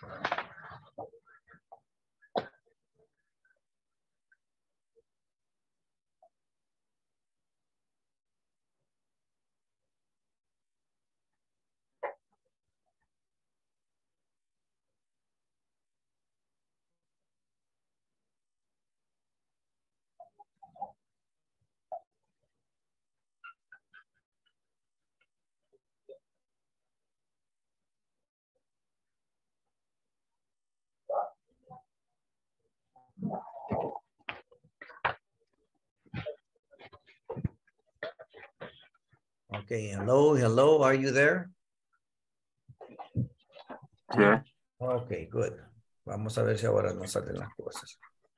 Okay, hello, are you there? Yeah. Okay, good. Vamos a ver si ahora nos salen las cosas.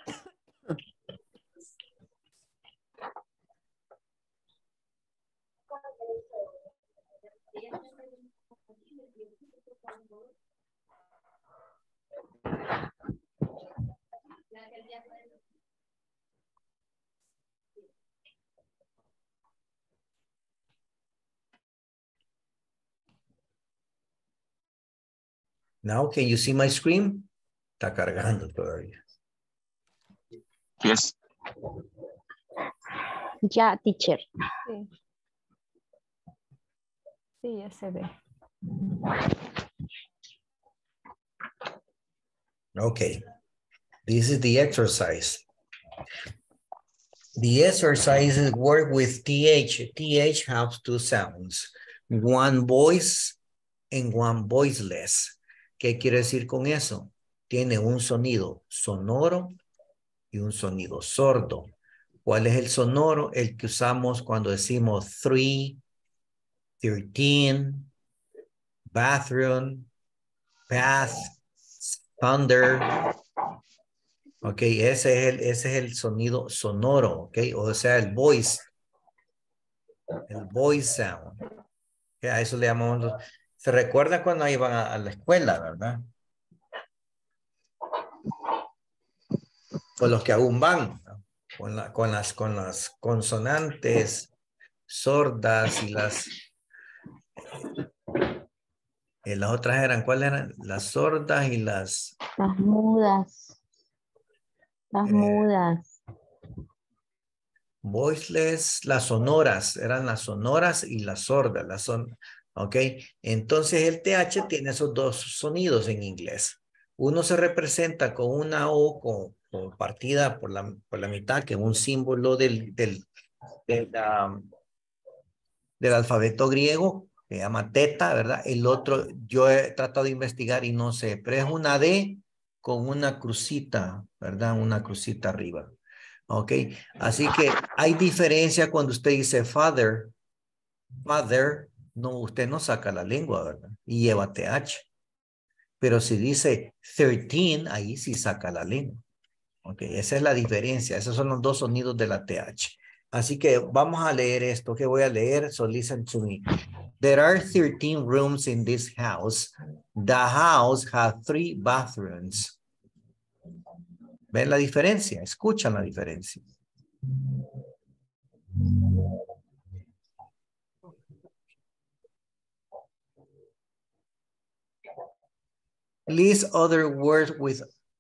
Now, can you see my screen? Está cargando todavía. Yes. Ya, teacher. Sí. Sí, ya se ve. Okay, this is the exercise. The exercises work with TH. TH has two sounds, one voice and one voiceless. ¿Qué quiere decir con eso? Tiene un sonido sonoro y un sonido sordo. ¿Cuál es el sonoro? El que usamos cuando decimos 3, 13, bathroom, bath, thunder. Ok, ese es el sonido sonoro, ok, o sea, el voice sound. Okay, a eso le llamamos, se recuerda cuando iban a la escuela, ¿verdad? O los que aún van, ¿no? con las consonantes sordas y las otras eran, ¿cuáles eran? Las sordas y las Las mudas. voiceless, las sonoras, eran las sonoras y las sordas, ok. Entonces el TH tiene esos dos sonidos en inglés. Uno se representa con una O partida por la mitad, que es un símbolo del alfabeto griego, que se llama teta, ¿verdad? El otro, yo he tratado de investigar y no sé, pero es una D con una crucita, ¿verdad? Una crucita arriba. Ok, así que hay diferencia cuando usted dice father, no, usted no saca la lengua, ¿verdad? Y lleva TH. Pero si dice 13, ahí sí saca la lengua. Ok, esa es la diferencia. Esos son los dos sonidos de la TH. Así que vamos a leer esto que voy a leer. So listen to me. There are 13 rooms in this house. The house has 3 bathrooms. ¿Ven la diferencia? Escuchan la diferencia. List other words with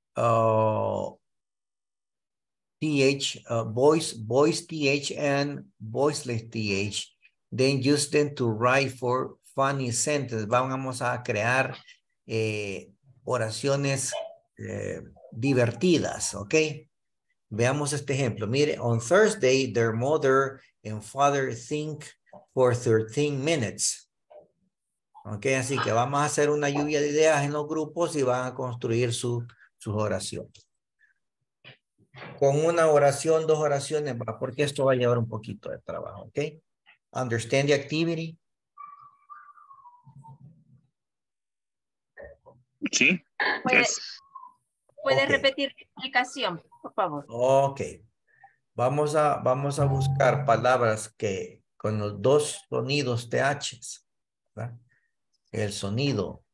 TH, voice TH and voiceless TH. Then use them to write for funny sentences. Vamos a crear oraciones divertidas, ¿ok? Veamos este ejemplo. Mire, on Thursday, their mother and father think for 13 minutes. Ok, así que vamos a hacer una lluvia de ideas en los grupos y van a construir sus oraciones. Con una oración, 2 oraciones, porque esto va a llevar un poquito de trabajo, ok. Understand the activity. Sí. ¿Puede repetir la explicación, por favor? Ok. Vamos a buscar palabras que con los dos sonidos THs, ¿verdad? El sonido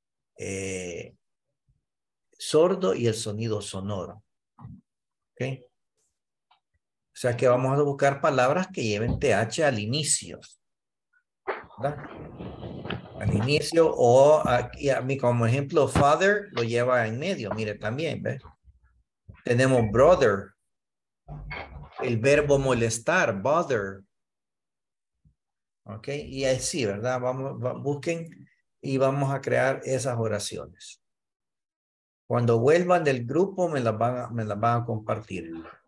sordo y el sonido sonoro. ¿Ok? O sea que vamos a buscar palabras que lleven TH al inicio, ¿verdad? Al inicio o aquí a mí como ejemplo, father lo lleva en medio. Mire también, ¿ves? Tenemos brother. El verbo molestar, bother. Ok, y así, ¿verdad? Busquen y vamos a crear esas oraciones. Cuando vuelvan del grupo me las van a compartir.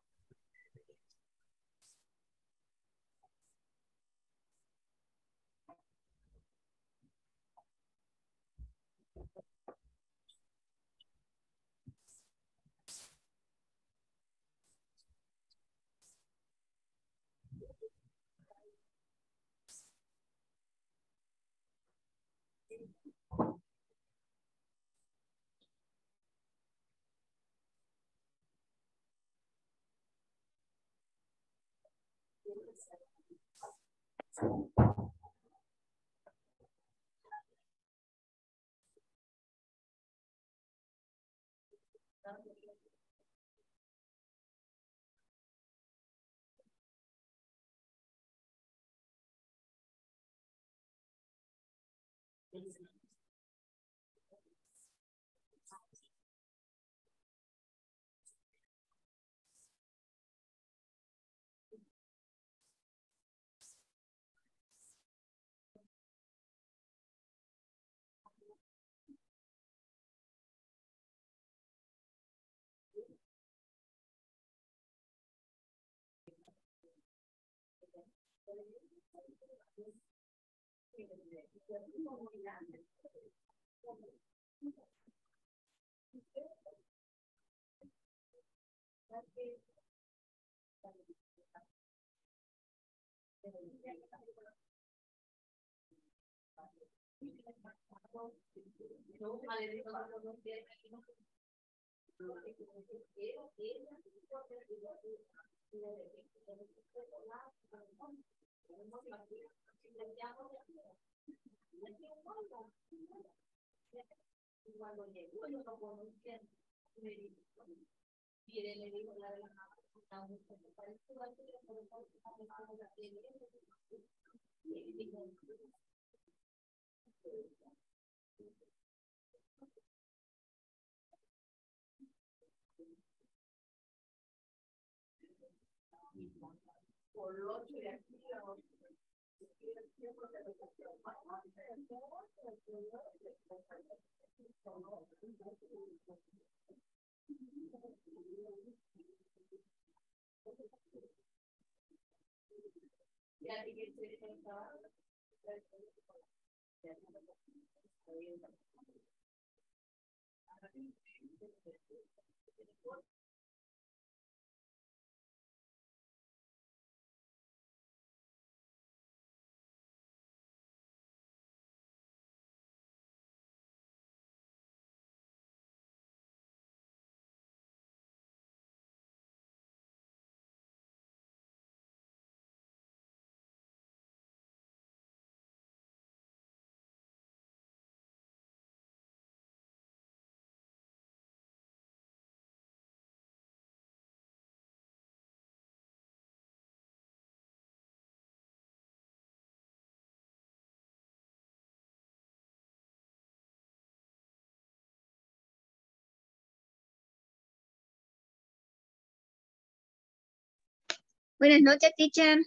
Buenas noches, teacher.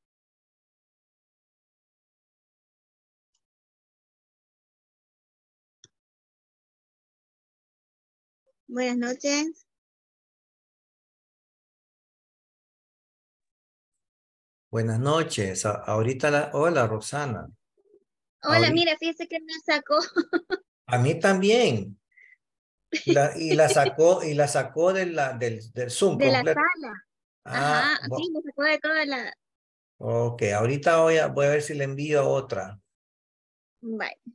Buenas noches. Buenas noches. Hola, Roxana. Hola, Ahorita, mira, fíjese que me sacó a mí también. Y la sacó del Zoom de la completo. sala. Ah, Ajá, sí, me sacó de toda la... ok. Ahorita voy a ver si le envío otra. Bye.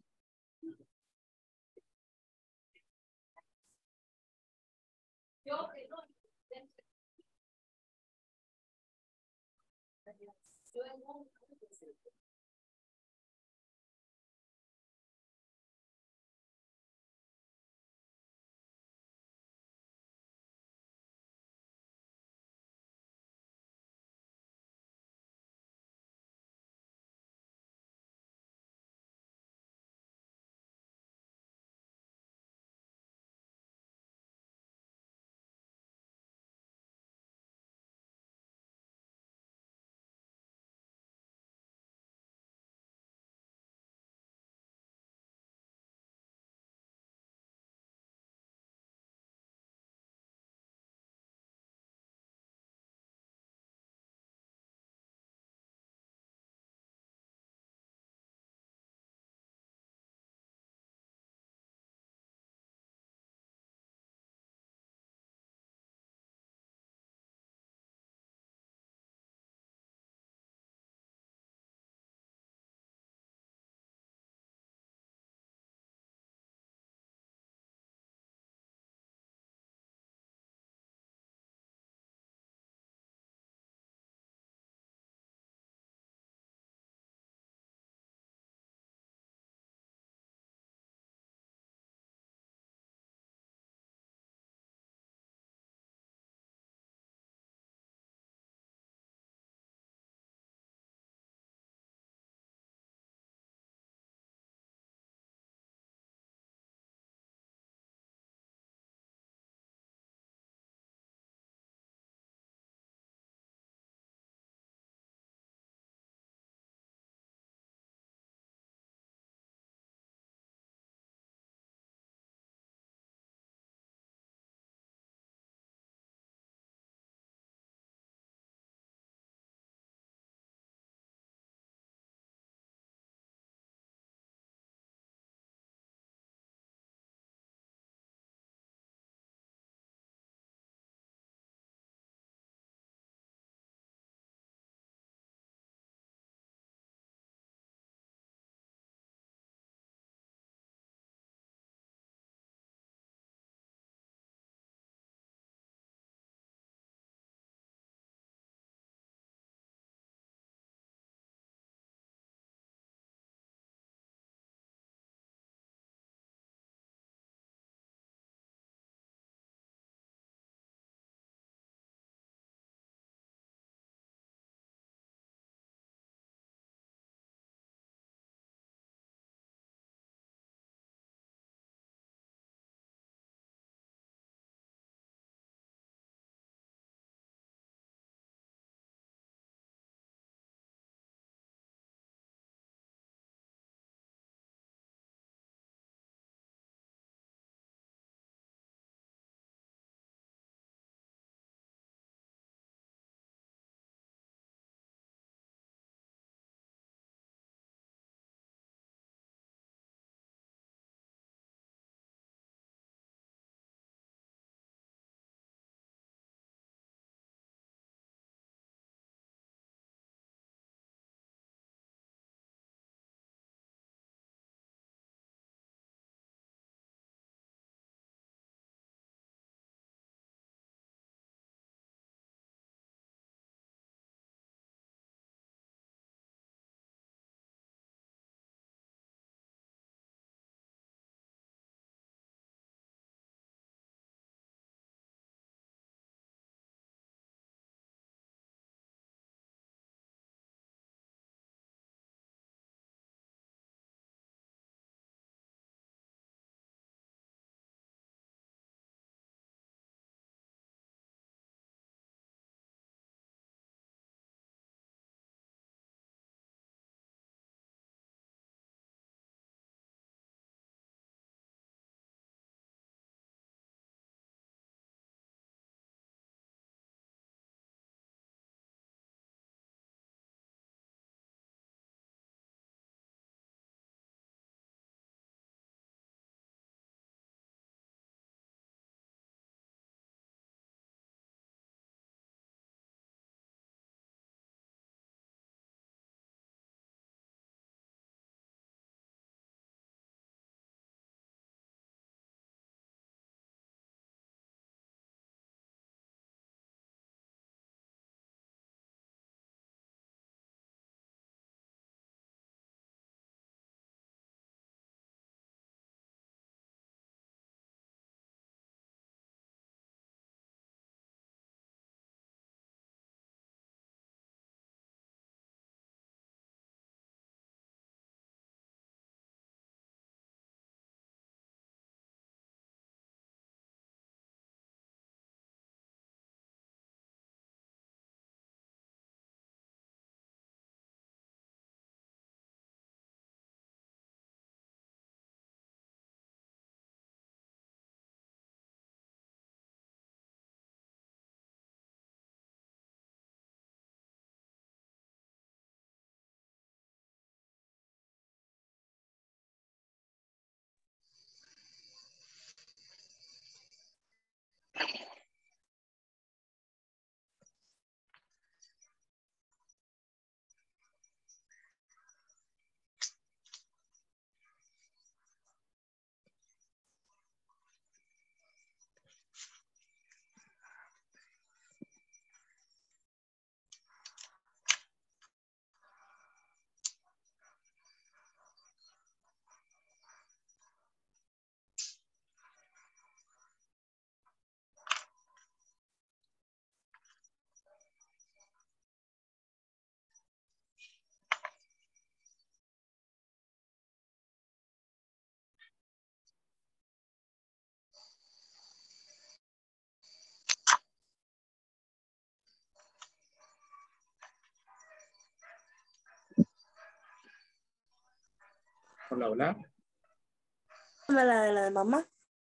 Hola, hola. La de mamá.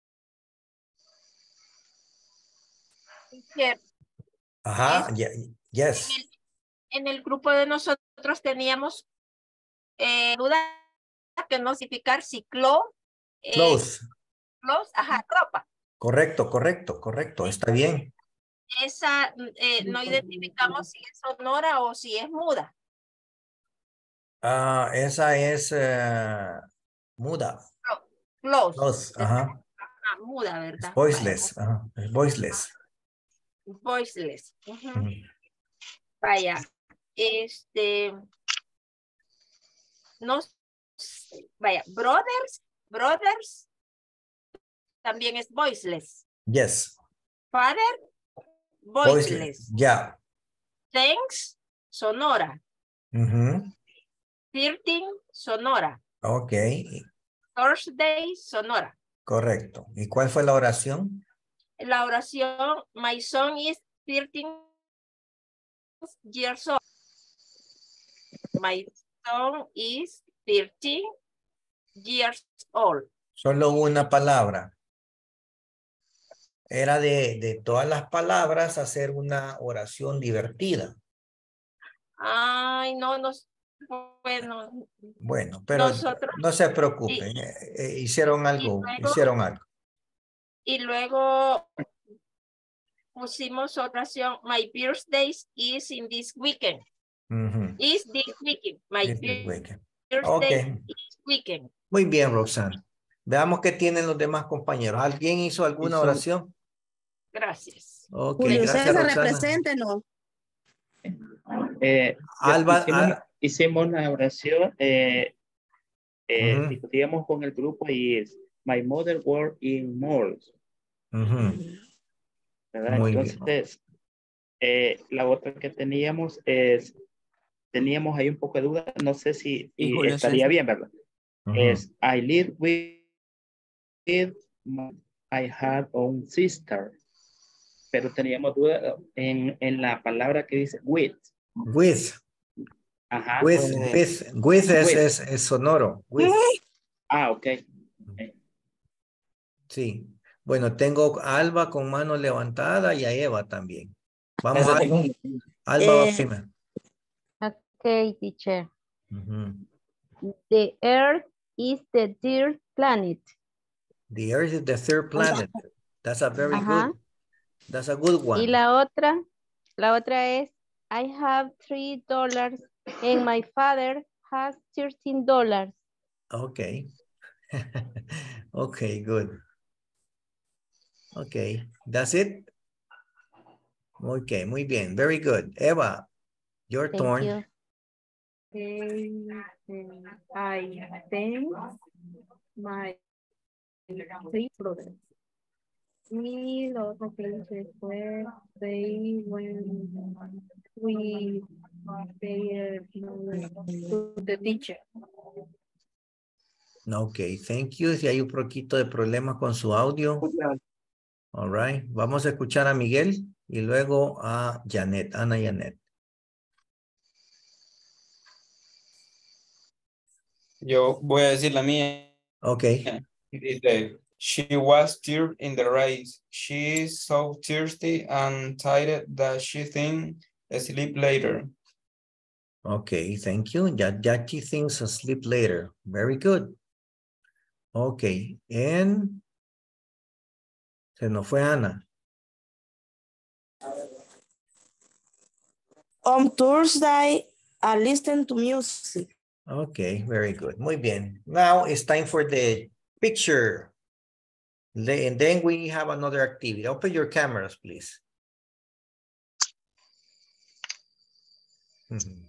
Que Ajá, yes. en el grupo de nosotros teníamos duda que no significar si Close. clothes, ajá, ropa. Correcto, correcto, correcto. Está bien. Esa no identificamos si es sonora o si es muda. Ah, esa es muda. Close. Close, ajá. Ah, muda, Es ¿verdad? Vaya, voiceless. Ajá. Es voiceless. voiceless. Ujú. Ujú. Vaya, no sé, vaya, brothers también es voiceless. Yes. Father, Voiceless. voiceless. Ya. Thanks, sonora. Ujú. 13, sonora. Ok, Thursday, sonora. correcto. ¿Y cuál fue la oración? La oración, my son is 13 years old. My son is 13 years old. Solo una palabra. Era de todas las palabras hacer una oración divertida. Ay, no, bueno, Bueno, pero nosotros, no se y, preocupen. Hicieron algo, hicieron algo. y luego pusimos oración, my birthday is in this weekend. Ujú. Is this weekend. My Este weekend. birthday Ok, is weekend. muy bien, Roxana. Veamos qué tienen los demás compañeros. ¿Alguien hizo alguna oración? Gracias. Ok, Julio gracias, César, Roxana. represéntenos. Alba, Hicimos la oración, ujú, discutíamos con el grupo y es My mother worked in malls, ujú. ¿verdad? Muy bien. Entonces, la otra que teníamos teníamos ahí un poco de duda, no sé si Julio estaría César. bien, ¿verdad? Ujú. Es I live with I have own sister, pero teníamos duda en la palabra que dice with. With. Ajá. With With. es sonoro. With. Ok. Sí. Bueno, tengo a Alba con mano levantada y a Eva también. Vamos a Alba va primero. Okay, teacher. Ujú. The Earth is the third planet. The Earth is the third planet. That's a very Ajá. good. That's a good Y one. la otra es, I have $3 and my father has $13. Okay. Okay, good. Okay, that's it. Okay, muy bien. Very good. Eva, your Thank turn. you. I think my three brothers. Y lo otro que hice fue they when we they to the teacher. Okay, thank you. Si hay un poquito de problemas con su audio. All right. Vamos a escuchar a Miguel y luego a Janet, Ana Janet. Yo voy a decir la mía. Okay. Dice, she was tired in the race. She is so thirsty and tired that she thinks sleep later. Okay, thank you. Jackie thinks sleep later. Very good. Okay, and se nos fue Ana. On Thursday, I listen to music. Okay, very good. Muy bien. Now it's time for the picture. And then we have another activity. Open your cameras, please. Mhm.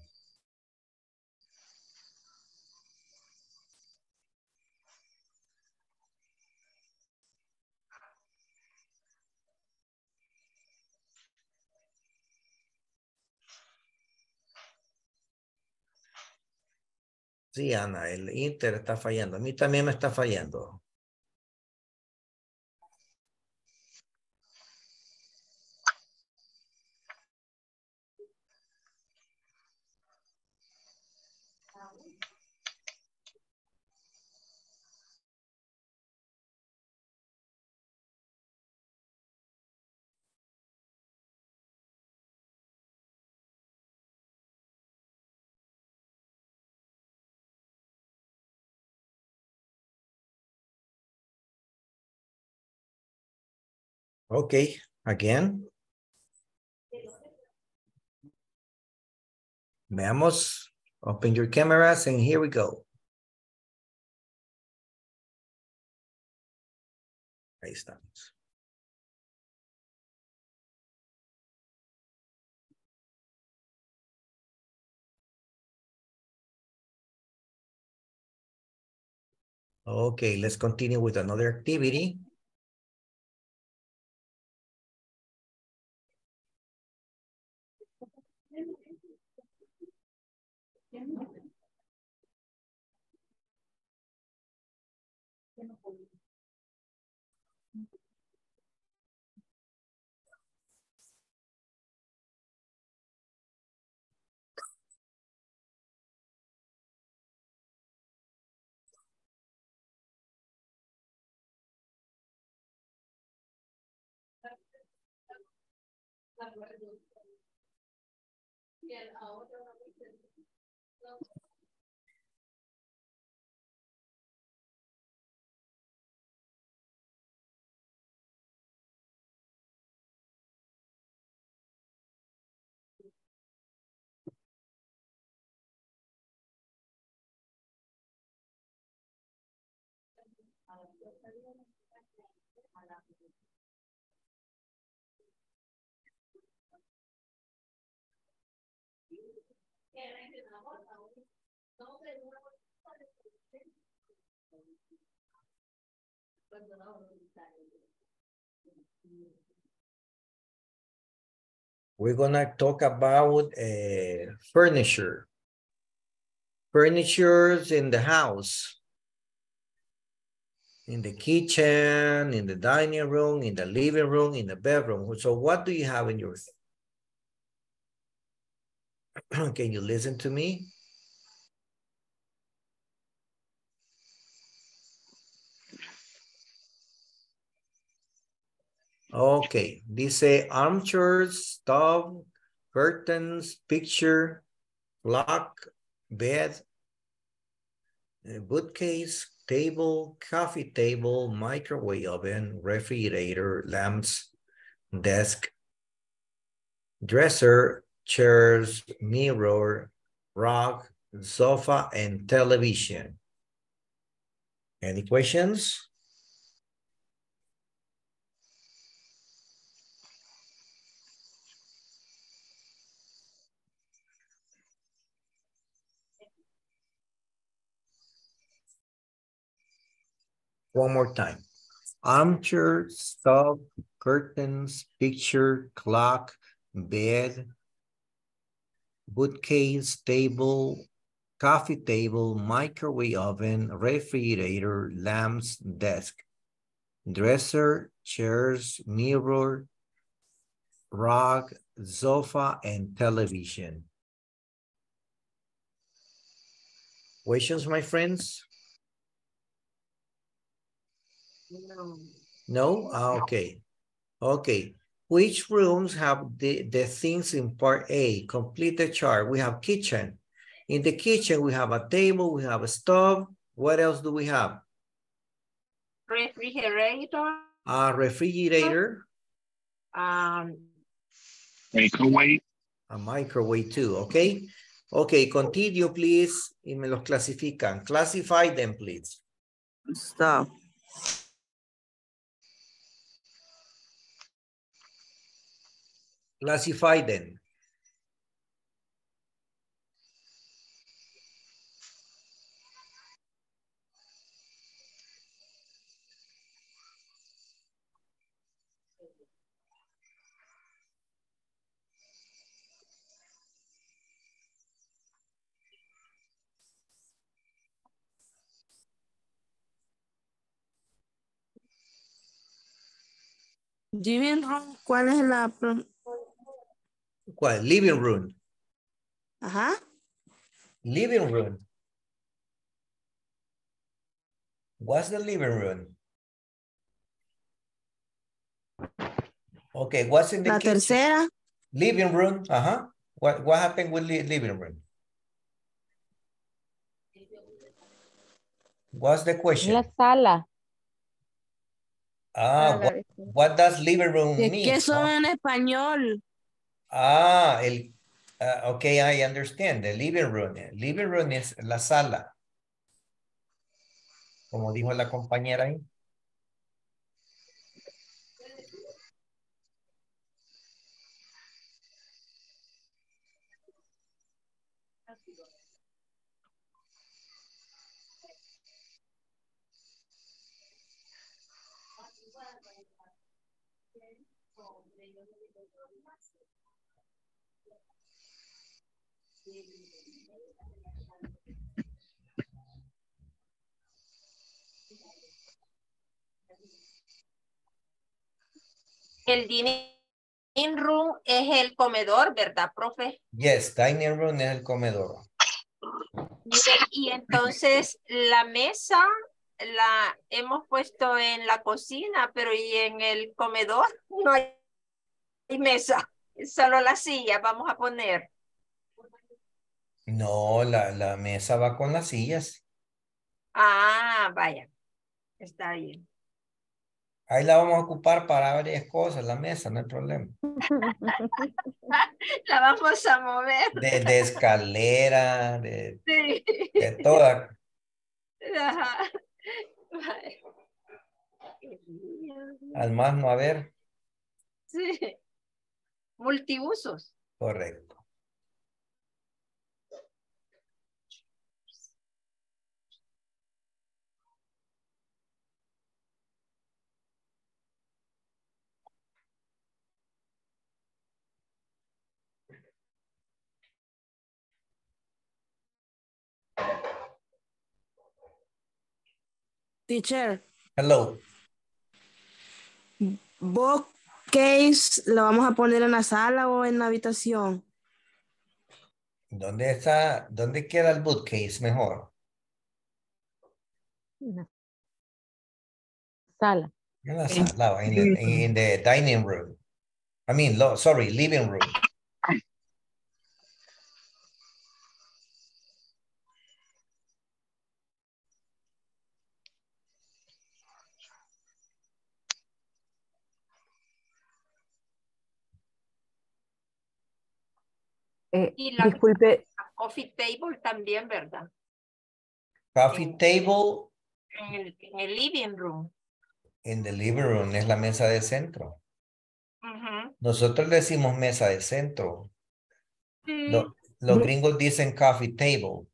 Sí, Ana, el Inter está fallando. A mí también me está fallando. Okay, again. Veamos. Open your cameras and here we go. Ahí estamos. Okay, let's continue with another activity. We're gonna talk about furniture. Furnitures in the house. In the kitchen, in the dining room, in the living room, in the bedroom. So what do you have in your... Can you listen to me? Okay, dice armchairs, stove, curtains, picture, clock, bed, bookcase, table, coffee table, microwave oven, refrigerator, lamps, desk, dresser, chairs, mirror, rug, sofa, and television. Any questions? One more time. Armchair, stove, curtains, picture, clock, bed, bookcase, table, coffee table, microwave oven, refrigerator, lamps, desk, dresser, chairs, mirror, rug, sofa, and television. Questions, my friends? No? Okay. Okay. Which rooms have the things in part A? Complete the chart. We have kitchen. In the kitchen, we have a table, we have a stove. What else do we have? Refrigerator. A refrigerator. Microwave. A microwave too, okay? Okay, continue, please. Y me los clasifican. Classify them, please. Stop. Classify them. Living room, ¿cuál es la? ¿Cuál? Living room. Ajá. Living room. What's the living room? Okay, what's in the La kitchen? tercera. Living room, What happened with living room? What's the question? La sala. Ah, Para la what does living room ¿De mean? qué son No? en español? Ah, okay, I understand. The living room. Living room es la sala. Como dijo la compañera ahí. El dining room es el comedor, ¿verdad, profe? Yes, dining room es el comedor. Y entonces la mesa la hemos puesto en la cocina, pero y en el comedor no hay mesa, solo la silla vamos a poner. No, la mesa va con las sillas. Ah, vaya, está bien. Ahí la vamos a ocupar para varias cosas, la mesa, no hay problema. La vamos a mover. De escalera, Sí. de toda. Ajá. Al más no haber. Sí. Multiusos. Correcto. Teacher, Hello. bookcase, ¿lo vamos a poner en la sala o en la habitación? ¿Dónde está? ¿Dónde queda el bookcase mejor? Una sala. En la sala, in the dining room. I mean, sorry, living room. Y la Disculpe, coffee table coffee table también, ¿verdad? Coffee table En el living room. in the living room es la mesa de centro. Ujú. Nosotros le decimos mesa de centro. Sí. Los gringos dicen coffee table.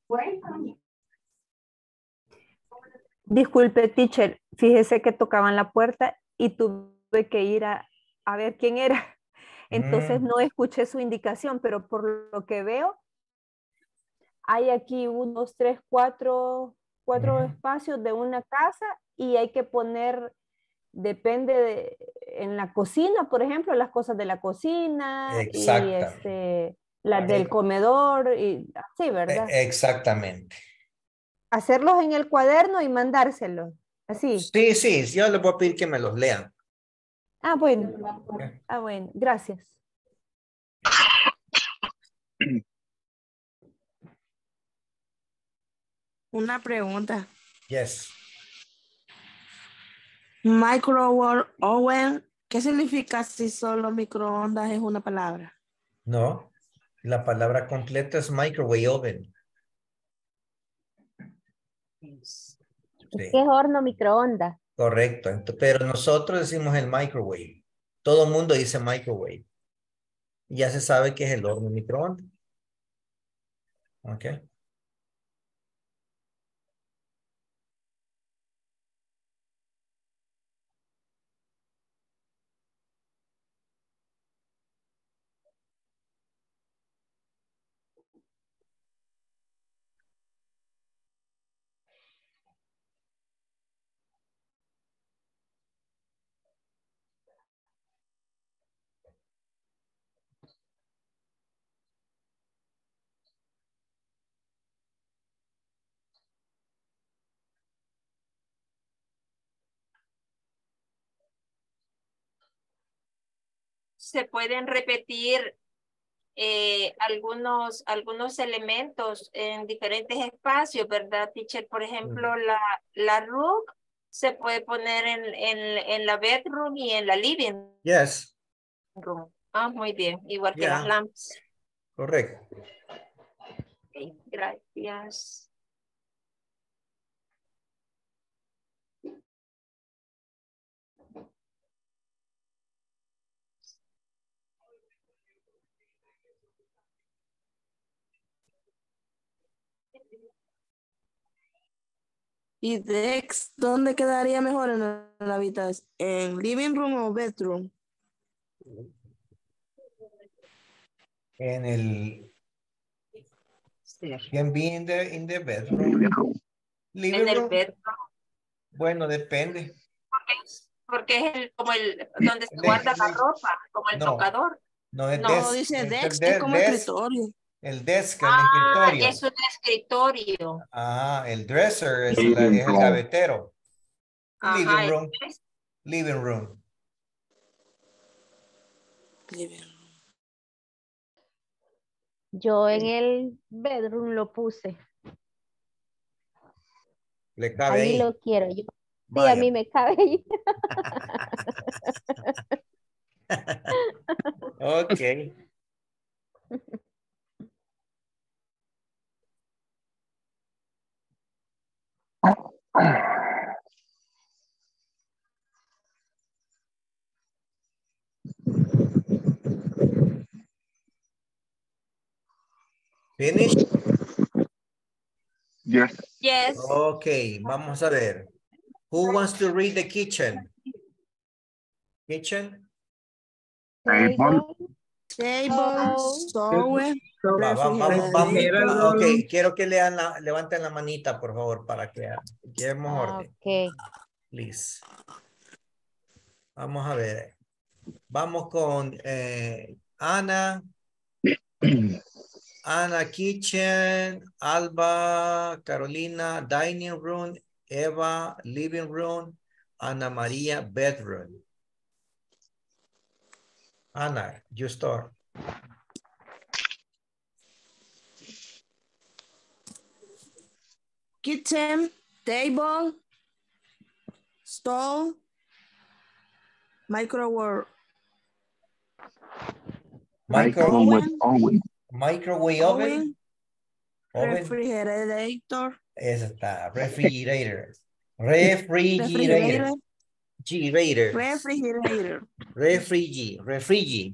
disculpe, teacher. Fíjese que tocaban la puerta y tuve que ir a ver quién era. Entonces no escuché su indicación, pero por lo que veo, hay aquí 1, 2, 3, 4 espacios de una casa y hay que poner, depende en la cocina, por ejemplo, las cosas de la cocina y Exactamente. las del comedor y así, ¿verdad? Exactamente. Hacerlos en el cuaderno y mandárselos, así. Sí, sí, yo les voy a pedir que me los lean. Ah, bueno. Ah, bueno, gracias. Una pregunta. Yes. Microwave oven, ¿qué significa si solo microondas es una palabra? No, la palabra completa es microwave oven. Es Sí, que es horno microondas. correcto. Pero nosotros decimos el microwave. Todo el mundo dice microwave. Ya se sabe que es el horno microondas. Ok. Se pueden repetir algunos elementos en diferentes espacios, ¿verdad, teacher? Por ejemplo, la rug se puede poner en la bedroom y en la living Yes, room. Ah, muy bien. Igual que las yeah, lamps. correcto. Ok, gracias. ¿Y Dex, dónde quedaría mejor en la habitación? ¿En living room o bedroom? En el, Sí. can be in the bedroom. En Living el room. bedroom. Bueno, depende. Porque es como donde se El guarda la de- ropa, como el no, tocador. no es No. No, desk, dice es Dex, el es como desk, escritorio. el desk, el Ah, escritorio. es un escritorio. Ah, el dresser es el gavetero. Ajá, Living room, living room. Living room. Yo en el bedroom lo puse. Le cabe Ahí ahí. lo quiero yo. Sí, Vaya. a mí me cabe ahí. Ok. Finish. Yes. Yes. Ok, vamos a ver. Who wants to read the kitchen? Kitchen. Table. Table, stove, Vamos. refrigerator. Ok, quiero que levanten la manita, por favor, para que llevemos orden. Ok. Please. Vamos a ver. Vamos con Ana. Ana, kitchen. Alba, Carolina, dining room. Eva, living room. Ana María, bedroom. Ana, you start. Kitchen, table, stove, microwave. Microwave oven. Microwave oven. Refrigerator. Esa está. Refrigerator. Refrigerator. Refrigerator. Refrigerator.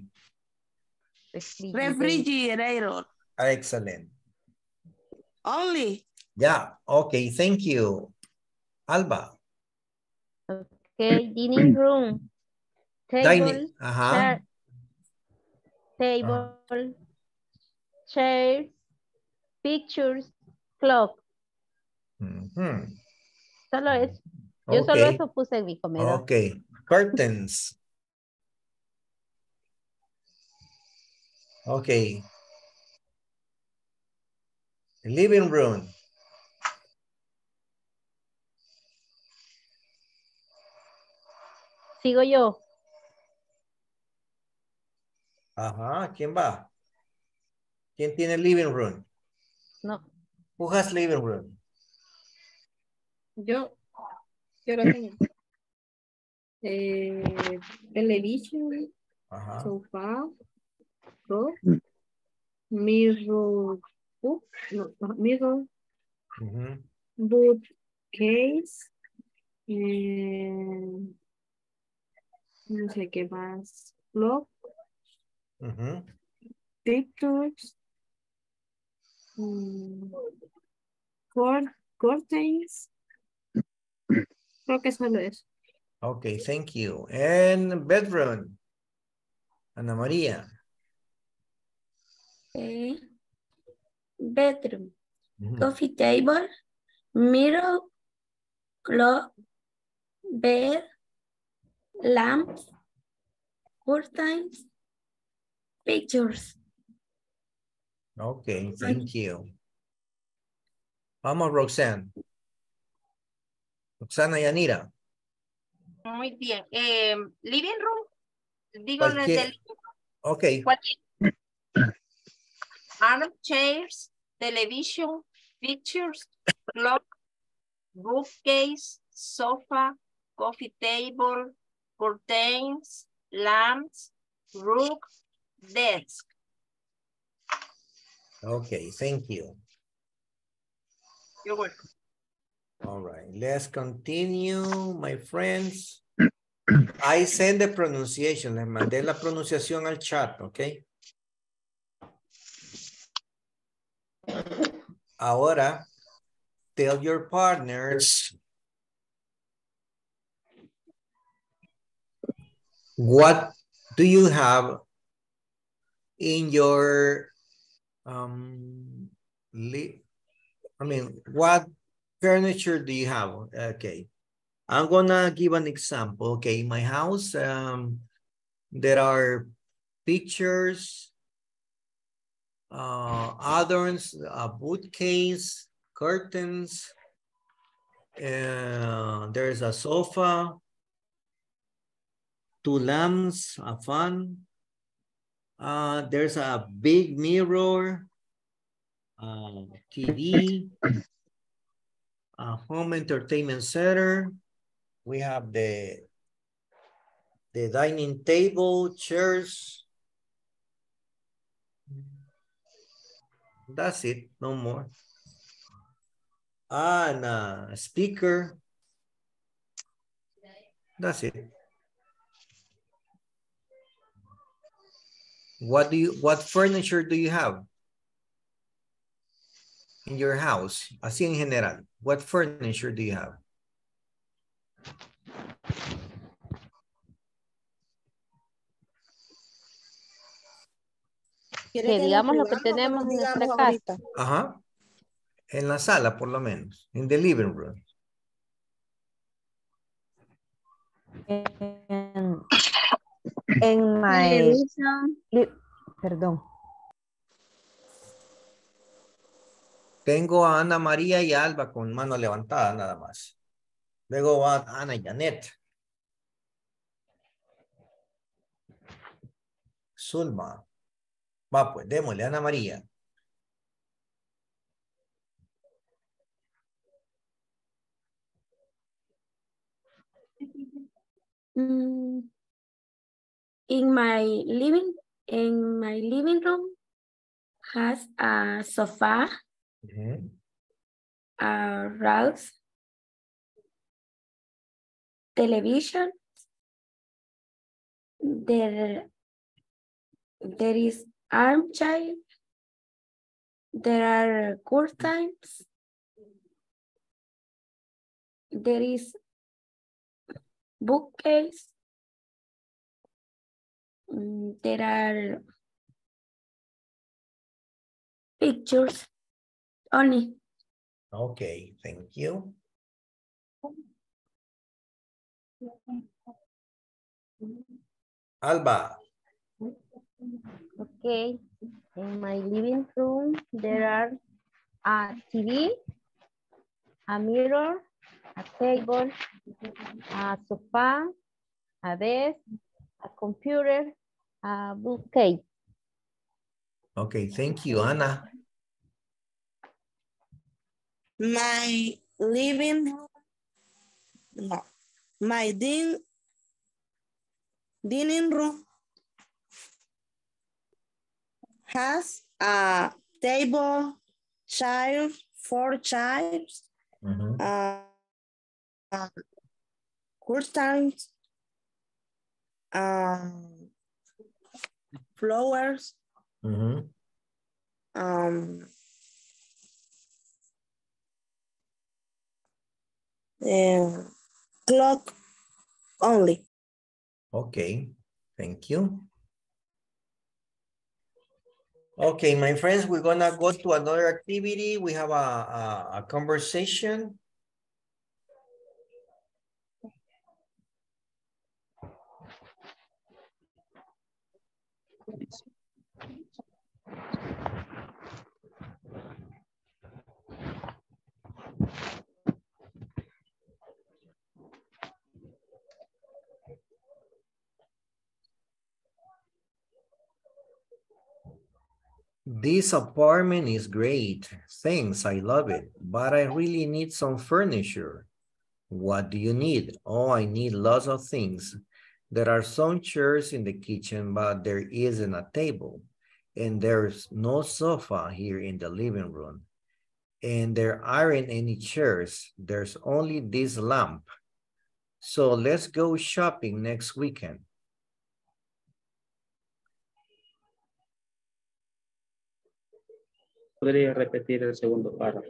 Refrigerator. Excellent. Only. Yeah. Okay. Thank you. Alba. Ok, dining room. Table, Dining. Ajá. table, chairs, pictures, clock. Ujú. Solo eso. Yo solo Okay. eso puse en mi comedor. Okay. Curtains. Okay. Living room. Sigo yo. Ajá. ¿Quién va? ¿Quién tiene living room? No. Who has living room? Yo lo tengo. Television, Ajá. sofá, clock, mirror, book, no, mirror, Ujú. bookcase, no sé qué más, clock, Ujú. pictures, curtains. Creo que solo eso. Okay. Thank you. And bedroom. Ana María. Bedroom, Ujú. coffee table, mirror, clock, bed, lamps, curtains, pictures. Okay. Thank you. Vamos, Roxanne. Roxana y Anira. Muy bien. Living room. Digo desde Cualquier. el Okay. cualquier. Armchairs, television, pictures, clock, bookcase, sofa, coffee table, curtains, lamps, rug, desk. Okay, thank you. You're welcome. All right, let's continue, my friends. I send the pronunciation. Les mandé la pronunciación al chat, okay? Ahora, tell your partners what do you have in your what furniture do you have? Okay. I'm gonna give an example. Okay, in my house, there are pictures, adorns, a bookcase, curtains, there's a sofa, 2 lamps, a fan, there's a big mirror, TV, a home entertainment center. We have the dining table, chairs. That's it, no more. And a speaker. That's it. What furniture do you have in your house? Así en general. What furniture do you have? Que digamos lo que tenemos en nuestra casa. Ajá. En la sala, por lo menos. In the living room. En my... Perdón. Tengo a Ana María y Alba con mano levantada nada más. Luego va Ana y Janet. Zulma. Va pues, démosle a Ana María. In my living room has a sofa, a rug, television. There is armchair. There are curtains. There is bookcase. There are pictures only. Okay, thank you. Alba. Okay. In my living room, there are a TV, a mirror, a table, a sofa, a desk, a computer, a bookcase. Okay, thank you, Ana. My living room, no, my dining room has a table, chair, 4 chairs, curtains, flowers, clock only. Okay, thank you. Okay, my friends, we're gonna go to another activity. We have a conversation. This apartment is great. Thanks, I love it. But I really need some furniture. What do you need? Oh, I need lots of things. There are some chairs in the kitchen, but there isn't a table. And there's no sofa here in the living room. And there aren't any chairs. There's only this lamp. So let's go shopping next weekend. Podría repetir el segundo párrafo.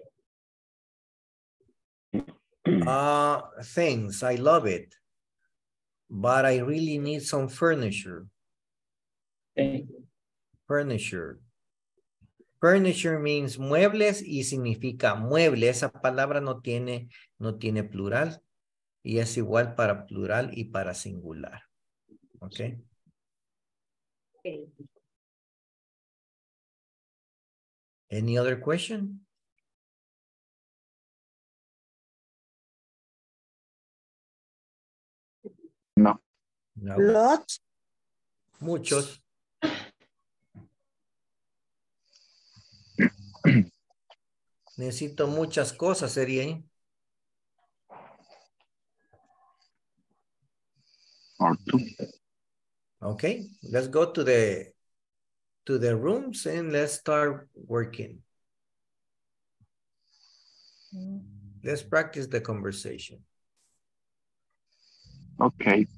Thanks, I love it. But I really need some furniture. Okay. Furniture. Furniture means muebles y significa mueble. Esa palabra no tiene plural y es igual para plural y para singular. Okay. Okay. Any other question? No. No. Lots. Muchos. Necesito muchas cosas, sería ahí. Or two. Okay, let's go to the rooms and let's start working. Let's practice the conversation. Okay.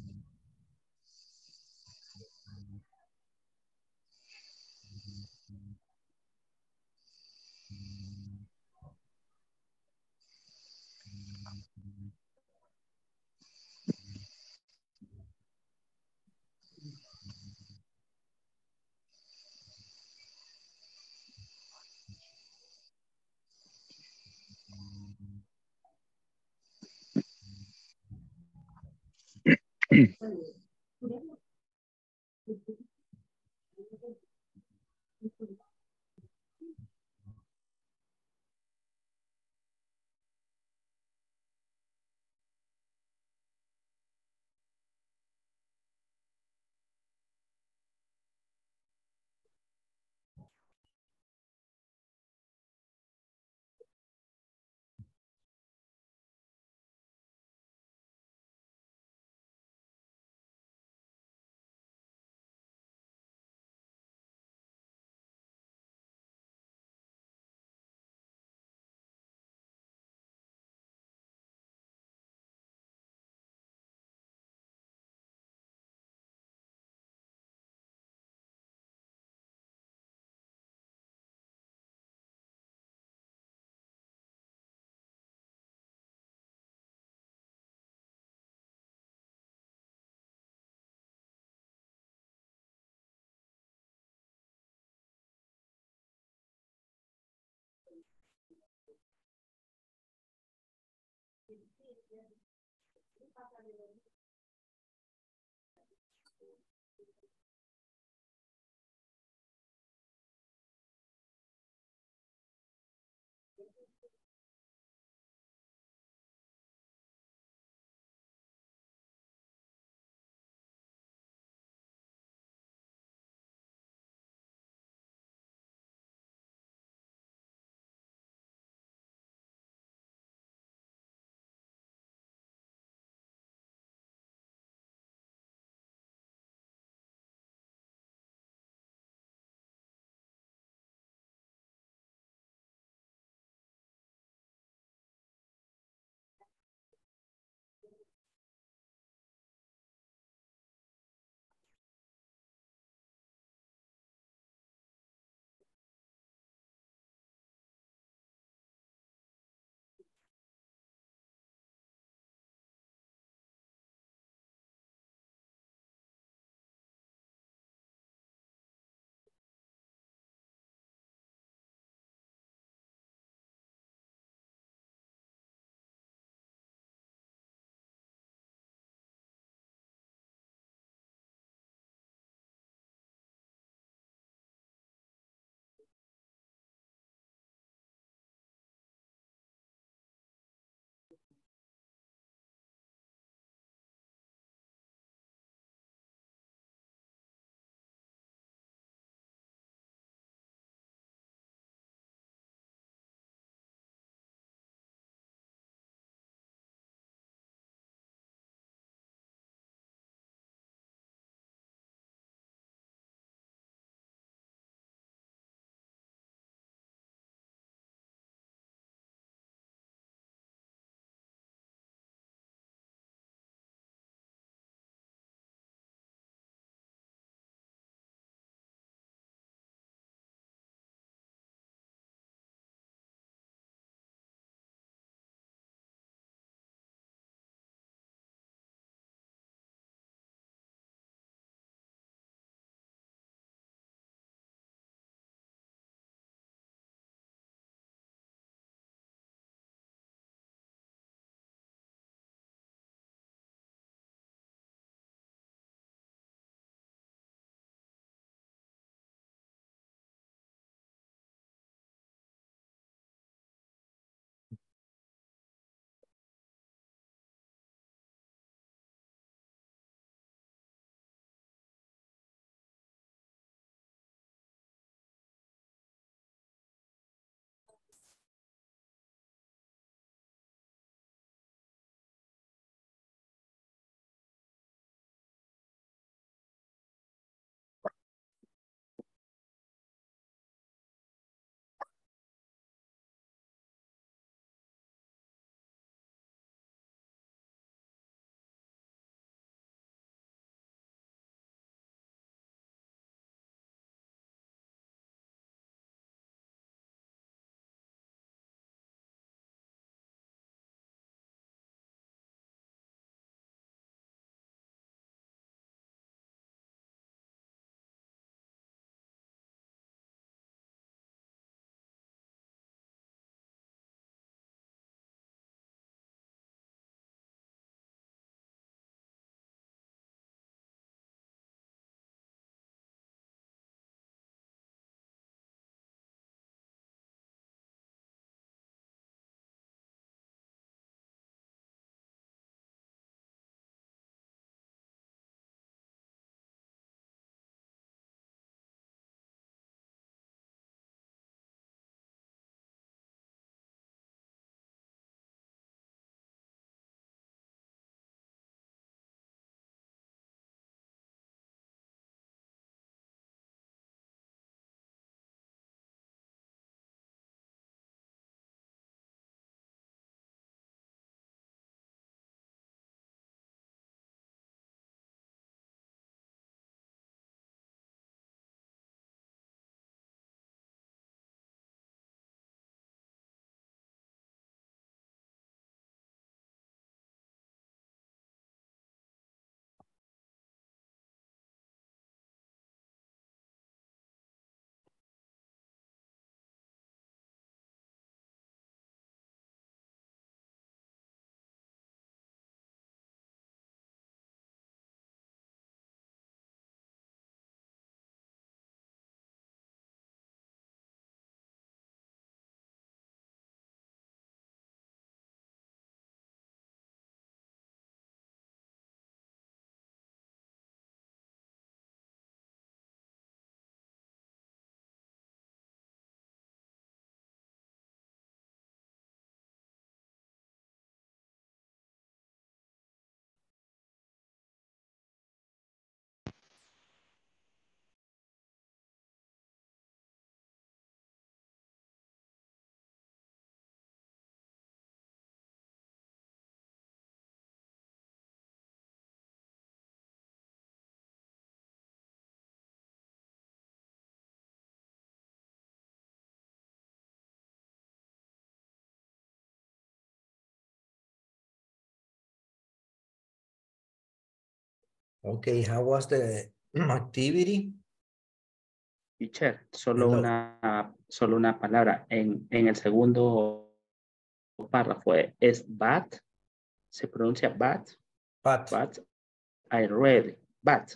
Okay, how was the activity? Teacher, solo Hello. una palabra. En el segundo párrafo es but. Se pronuncia but. But. I read. But.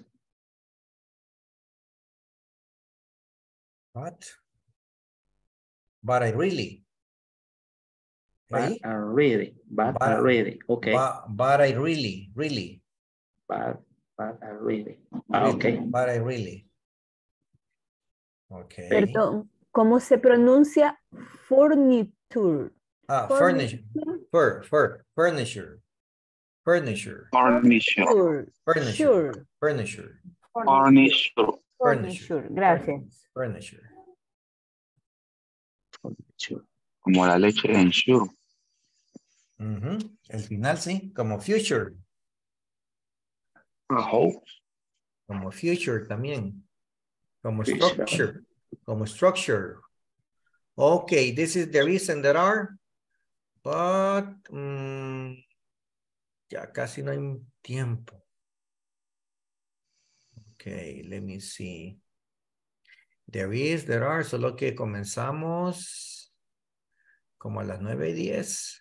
But I really. But I really. But I really. Okay. But I really. But I really. Really, Okay. But I really. Okay. Perdón, ¿cómo se pronuncia furniture? Furniture. Furniture. Furniture. Furniture. Furniture. Gracias. Furniture. Como la leche en sure. El final sí, como future. Como future también. Como structure. Como structure. Okay, this is the reason there are. But ya casi no hay tiempo. Okay, let me see. There are, solo que comenzamos como a las 9:10.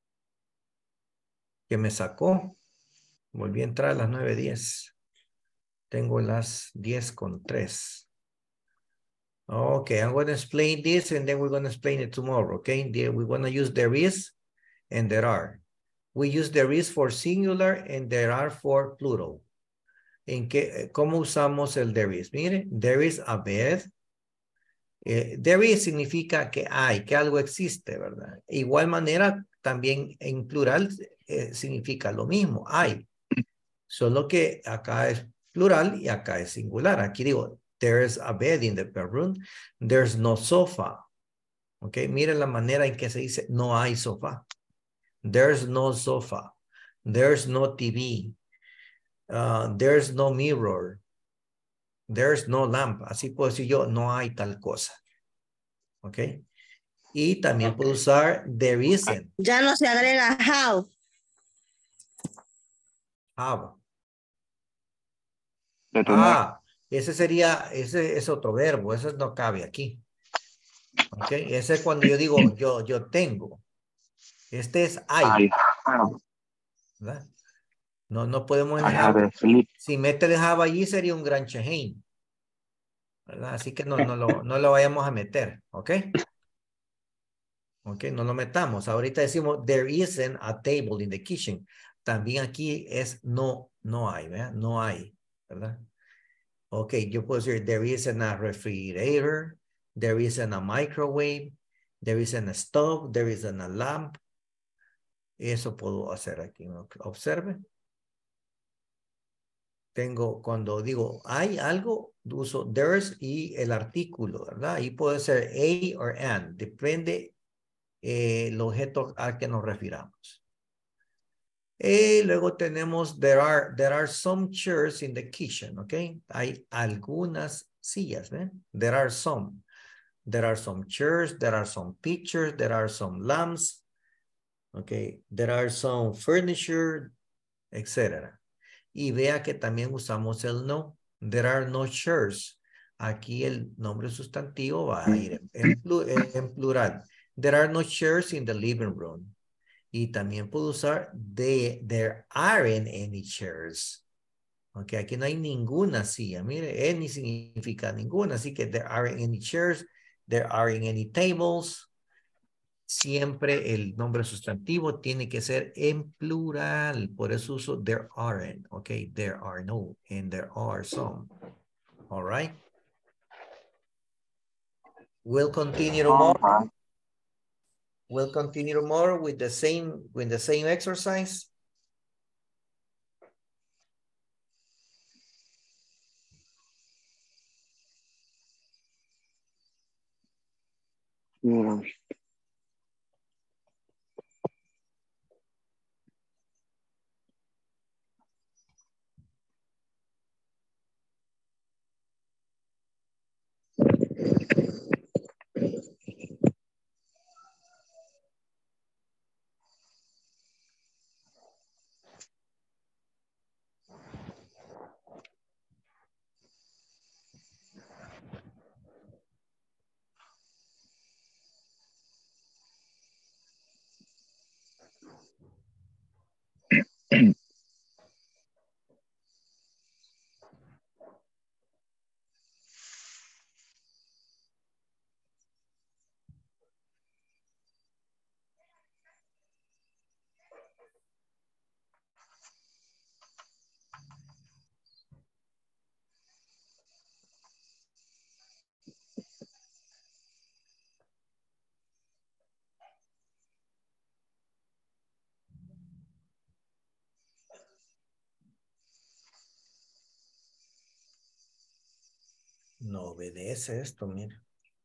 Que me sacó. Volví a entrar a las 9:10. Tengo las 10:03. Okay, I'm going to explain this and then we're going to explain it tomorrow, okay? We're going to use there is and there are. We use there is for singular and there are for plural. ¿Cómo usamos el there is? Mire, there is a bed. There is significa que hay, que algo existe, ¿verdad? Igual manera, también en plural significa lo mismo, hay. Solo que acá es plural y acá es singular. Aquí digo, there's a bed in the bedroom. There's no sofa. Ok, miren la manera en que se dice no hay sofá. There's no sofa. There's no TV. There's no mirror. There's no lamp. Así puedo decir yo, no hay tal cosa. Ok. Y también puedo usar there isn't. Ya no se agrega how. How. Detonar. Ese es otro verbo. Ese no cabe aquí. Ok. Ese es cuando yo digo yo tengo. Este es I. ¿Verdad? No podemos dejar. Si mete el have allí sería un gran change. ¿Verdad? Así que no lo vayamos a meter. ¿Ok? Ok, no lo metamos. Ahorita decimos there isn't a table in the kitchen. También aquí es no hay, ¿verdad? No hay, ¿verdad? Ok, yo puedo decir there isn't a refrigerator, there isn't a microwave, there isn't a stove, there isn't a lamp. Eso puedo hacer aquí. Observe. Cuando digo hay algo, uso there's y el artículo, ¿verdad? Ahí puede ser a or an, depende el objeto al que nos refiramos. Y luego tenemos there are some chairs in the kitchen, ¿ok? Hay algunas sillas, ¿eh? There are some chairs, there are some pictures, there are some lamps, ¿ok? There are some furniture, etc. Y vea que también usamos el no. There are no chairs. Aquí el nombre sustantivo va a ir en plural. There are no chairs in the living room. Y también puedo usar there aren't any chairs. Ok, aquí no hay ninguna silla. Mire, any significa ninguna. Así que there aren't any chairs. There aren't any tables. Siempre el nombre sustantivo tiene que ser en plural. Por eso uso there aren't. Ok, there are no and there are some. All right. We'll continue tomorrow. We'll continue tomorrow with the same exercise. No obedece esto, mira.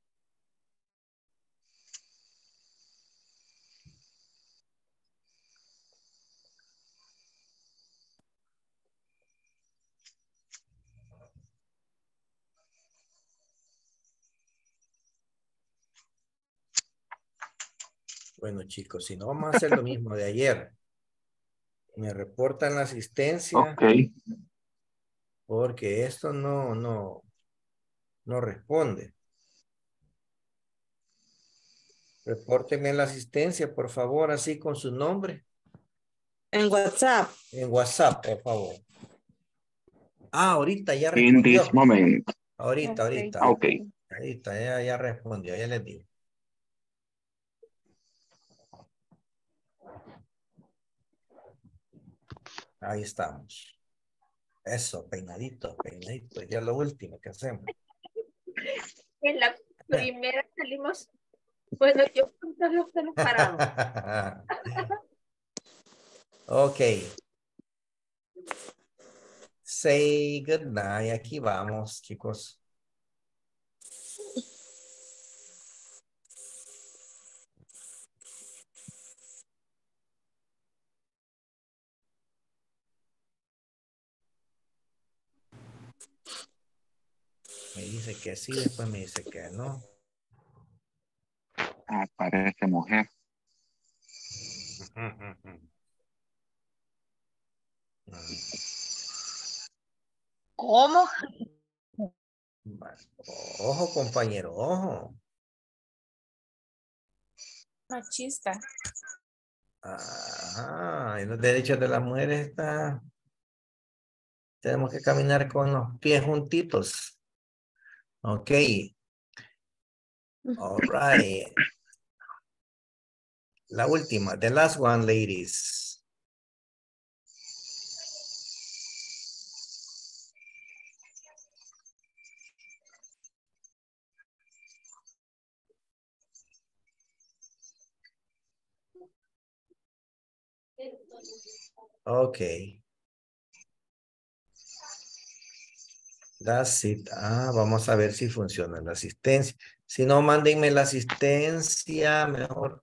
Bueno, chicos, si no vamos a hacer lo mismo de ayer. Me reportan la asistencia. Ok. Porque esto no responde. Repórtenme la asistencia, por favor, así con su nombre. En WhatsApp. En WhatsApp, por favor. Ah, ahorita ya In this respondió. moment. Ahorita. Ok. Ahorita ya respondió, ya les digo. Ahí estamos. Eso, peinadito. Ya lo último que hacemos. En la primera salimos, bueno, yo con todos los pelos parados. Ok. Say good night. Aquí vamos, chicos. Me dice que sí, después me dice que no. Ah, parece mujer. ¿Cómo? Ojo, compañero, ojo. Machista. Ajá, en los derechos de las mujeres está. Tenemos que caminar con los pies juntitos. Ok. All right. La última, the last one, ladies. Ok. That's it. Ah, vamos a ver si funciona la asistencia. Si no, mándenme la asistencia mejor.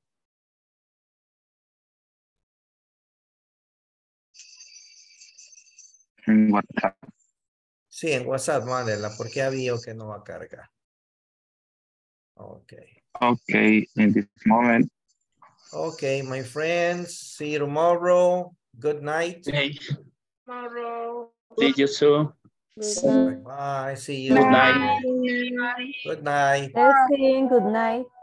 En WhatsApp. Sí, en WhatsApp, mándenla, porque había que no va a cargar. Ok. Ok, in this moment. Okay, my friends. See you tomorrow. Good night. Hey, Tomorrow. see you soon. Bye. See you. Good night. Good night. Blessing, good night.